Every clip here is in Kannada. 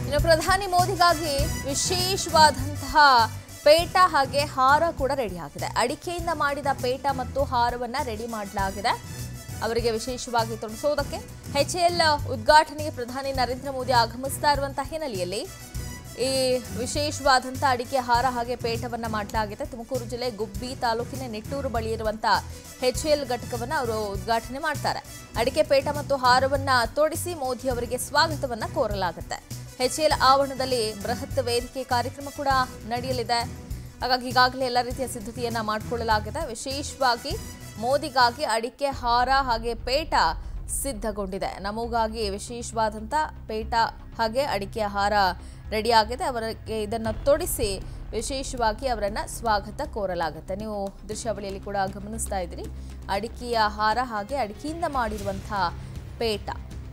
ಇನ್ನು ಪ್ರಧಾನಿ ಮೋದಿಗಾಗಿ ವಿಶೇಷವಾದಂತಹ ಪೇಟ ಹಾಗೆ ಹಾರ ಕೂಡ ರೆಡಿ ಆಗಿದೆ. ಅಡಿಕೆಯಿಂದ ಮಾಡಿದ ಪೇಟ ಮತ್ತು ಹಾರವನ್ನ ರೆಡಿ ಮಾಡಲಾಗಿದೆ. ಅವರಿಗೆ ವಿಶೇಷವಾಗಿ ತೊಡಿಸೋದಕ್ಕೆ HAL ಉದ್ಘಾಟನೆಗೆ ಪ್ರಧಾನಿ ನರೇಂದ್ರ ಮೋದಿ ಆಗಮಿಸ್ತಾ ಇರುವಂತಹ ಹಿನ್ನೆಲೆಯಲ್ಲಿ ಈ ವಿಶೇಷವಾದಂಥ ಅಡಿಕೆ ಹಾರ ಹಾಗೆ ಪೇಟವನ್ನ ಮಾಡಲಾಗಿದೆ. ತುಮಕೂರು ಜಿಲ್ಲೆ ಗುಬ್ಬಿ ತಾಲೂಕಿನ ನಿಟ್ಟೂರು ಬಳಿ ಇರುವಂತಹ HAL ಘಟಕವನ್ನ ಅವರು ಉದ್ಘಾಟನೆ ಮಾಡ್ತಾರೆ. ಅಡಿಕೆ ಪೇಟ ಮತ್ತು ಹಾರವನ್ನ ತೊಡಿಸಿ ಮೋದಿ ಅವರಿಗೆ ಸ್ವಾಗತವನ್ನ ಕೋರಲಾಗುತ್ತೆ. HAL ಆವರಣದಲ್ಲಿ ಬೃಹತ್ ವೇದಿಕೆ ಕಾರ್ಯಕ್ರಮ ಕೂಡ ನಡೆಯಲಿದೆ. ಹಾಗಾಗಿ ಈಗಾಗಲೇ ಎಲ್ಲ ರೀತಿಯ ಸಿದ್ಧತೆಯನ್ನ ಮಾಡಿಕೊಳ್ಳಲಾಗಿದೆ. ವಿಶೇಷವಾಗಿ ಮೋದಿಗಾಗಿ ಅಡಿಕೆ ಹಾರ ಹಾಗೆ ಪೇಟ ಸಿದ್ಧಗೊಂಡಿದೆ. ನಮಗಾಗಿ ವಿಶೇಷವಾದಂಥ ಪೇಟ ಹಾಗೆ ಅಡಿಕೆ ಹಾರ ರೆಡಿ ಆಗಿದೆ. ಅವರಿಗೆ ಇದನ್ನು ತೊಡಿಸಿ ವಿಶೇಷವಾಗಿ ಅವರನ್ನು ಸ್ವಾಗತ ಕೋರಲಾಗುತ್ತೆ. ನೀವು ದೃಶ್ಯಾವಳಿಯಲ್ಲಿ ಕೂಡ ಗಮನಿಸ್ತಾ ಇದ್ದೀರಿ. ಅಡಿಕೆಯ ಹಾರ ಹಾಗೆ ಅಡಿಕೆಯಿಂದ ಮಾಡಿರುವಂಥ ಪೇಟ.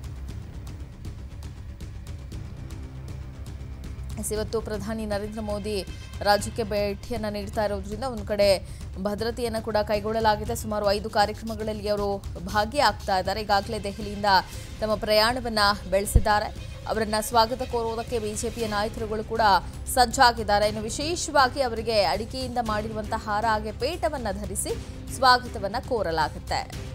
ಇವತ್ತು ಪ್ರಧಾನಿ ನರೇಂದ್ರ ಮೋದಿ ರಾಜ್ಯಕ್ಕೆ ಭೇಟಿಯನ್ನು ನೀಡ್ತಾ ಇರೋದ್ರಿಂದ ಒಂದು ಕಡೆ ಭದ್ರತೆಯನ್ನು ಕೂಡ ಕೈಗೊಳ್ಳಲಾಗಿದೆ. ಸುಮಾರು 5 ಕಾರ್ಯಕ್ರಮಗಳಲ್ಲಿ ಅವರು ಭಾಗಿಯಾಗ್ತಾ ಇದ್ದಾರೆ. ಈಗಾಗಲೇ ದೆಹಲಿಯಿಂದ ತಮ್ಮ ಪ್ರಯಾಣವನ್ನು ಬೆಳೆಸಿದ್ದಾರೆ. ಅವರನ್ನು ಸ್ವಾಗತ ಕೋರುವುದಕ್ಕೆ ಬಿಜೆಪಿಯ ನಾಯಕರುಗಳು ಕೂಡ ಸಜ್ಜಾಗಿದ್ದಾರೆ. ಇನ್ನು ವಿಶೇಷವಾಗಿ ಅವರಿಗೆ ಅಡಿಕೆಯಿಂದ ಮಾಡಿರುವಂತಹ ಹಾರ ಹಾಗೆ ಪೇಟವನ್ನು ಧರಿಸಿ ಸ್ವಾಗತವನ್ನು ಕೋರಲಾಗುತ್ತೆ.